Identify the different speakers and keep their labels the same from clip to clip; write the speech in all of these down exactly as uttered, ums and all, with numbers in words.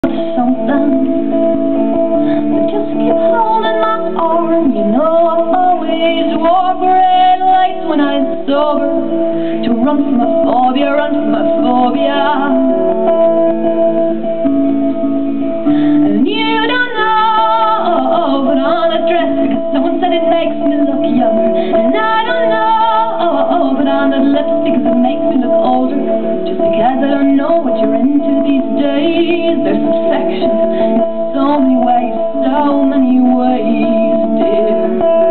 Speaker 1: something that just keep holding my arm. You know I always wore red lights when I was sober, to run from my phobia, run from my phobia. And you don't know, put on a dress because someone said it makes me look younger. And I don't know, put on a lipstick because it makes me look older. Just because I don't know what you're into these days. There's perfection in so many ways, so many ways, dear.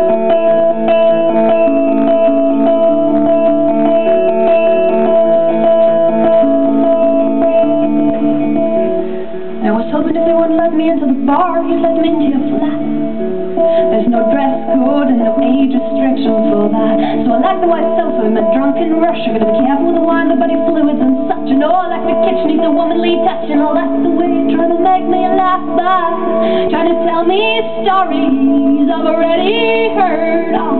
Speaker 1: I was hoping if they wouldn't let me into the bar, you'd let me into your flat. There's no dress code and no age restriction for that. So I like the white sofa in my drunken rush. I gotta be careful with the wine, the body fluids and such. You know I like the kitchen, needs a womanly touch. And all that's the way you're trying to make me laugh by, trying to tell me stories I've already heard of.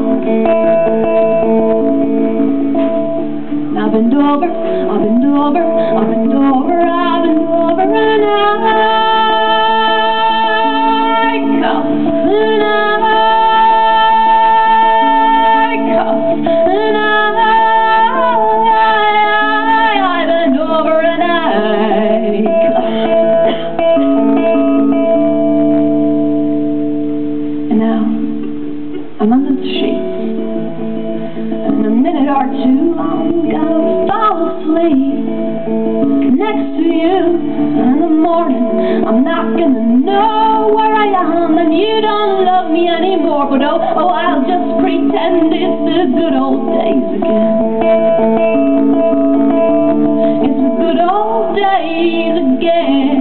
Speaker 1: Now I've been over, I've been over, I've been over, I've been over, and I cuff, and I cuff, and I, I've been over, and I cuff. And now I'm under the sheets. In a minute or two, I'm gonna fall asleep next to you. In the morning, I'm not gonna know where I am, and you don't love me anymore. But oh, oh, I'll just pretend it's the good old days again. It's the good old days again.